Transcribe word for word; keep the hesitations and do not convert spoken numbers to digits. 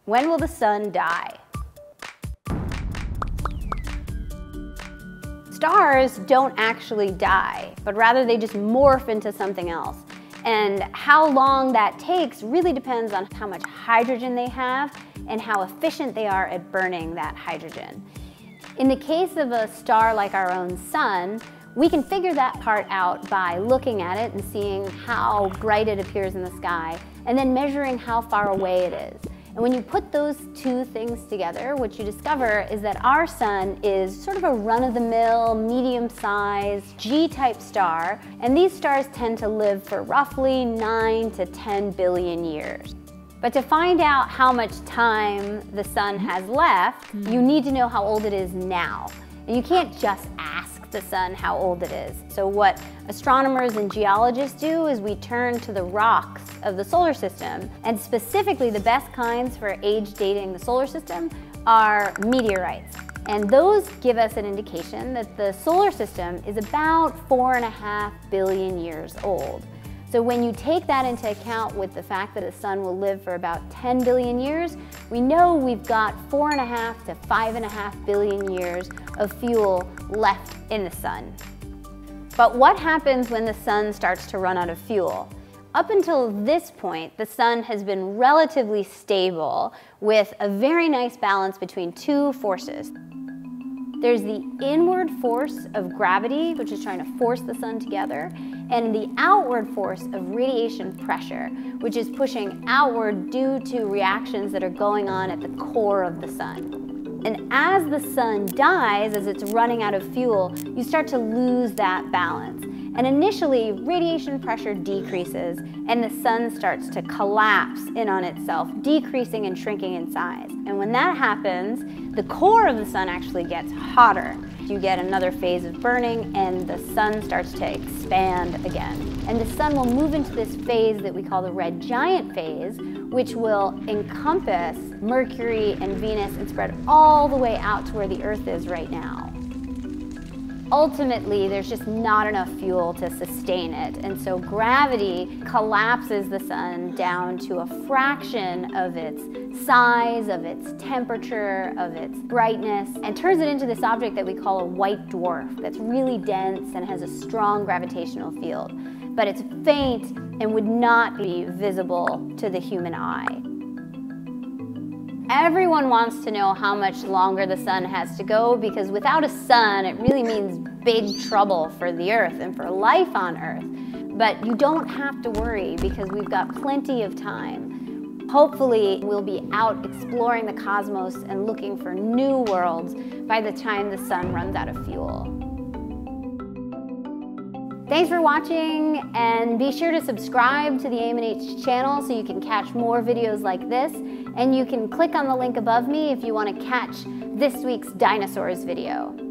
When will the sun die? Stars don't actually die, but rather they just morph into something else. And how long that takes really depends on how much hydrogen they have and how efficient they are at burning that hydrogen. In the case of a star like our own sun, we can figure that part out by looking at it and seeing how bright it appears in the sky, and then measuring how far away it is. And when you put those two things together, what you discover is that our sun is sort of a run-of-the-mill, medium-sized, G-type star, and these stars tend to live for roughly nine to ten billion years. But to find out how much time the sun has left, you need to know how old it is now. And you can't just ask the sun how old it is. So what astronomers and geologists do is we turn to the rocks of the solar system, and specifically the best kinds for age dating the solar system are meteorites. And those give us an indication that the solar system is about four and a half billion years old. So when you take that into account with the fact that a sun will live for about ten billion years, we know we've got four and a half to five and a half billion years of fuel left in the sun. But what happens when the sun starts to run out of fuel? Up until this point, the sun has been relatively stable with a very nice balance between two forces. There's the inward force of gravity, which is trying to force the sun together, and the outward force of radiation pressure, which is pushing outward due to reactions that are going on at the core of the sun. And as the sun dies, as it's running out of fuel, you start to lose that balance. And initially, radiation pressure decreases and the sun starts to collapse in on itself, decreasing and shrinking in size. And when that happens, the core of the sun actually gets hotter. You get another phase of burning and the sun starts to expand again. And the sun will move into this phase that we call the red giant phase, which will encompass Mercury and Venus and spread all the way out to where the Earth is right now. Ultimately, there's just not enough fuel to sustain it, and so gravity collapses the sun down to a fraction of its size, of its temperature, of its brightness, and turns it into this object that we call a white dwarf that's really dense and has a strong gravitational field. But it's faint and would not be visible to the human eye. Everyone wants to know how much longer the sun has to go, because without a sun, it really means big trouble for the Earth and for life on Earth. But you don't have to worry, because we've got plenty of time. Hopefully, we'll be out exploring the cosmos and looking for new worlds by the time the sun runs out of fuel. Thanks for watching, and be sure to subscribe to the A M and H channel so you can catch more videos like this. And you can click on the link above me if you want to catch this week's dinosaurs video.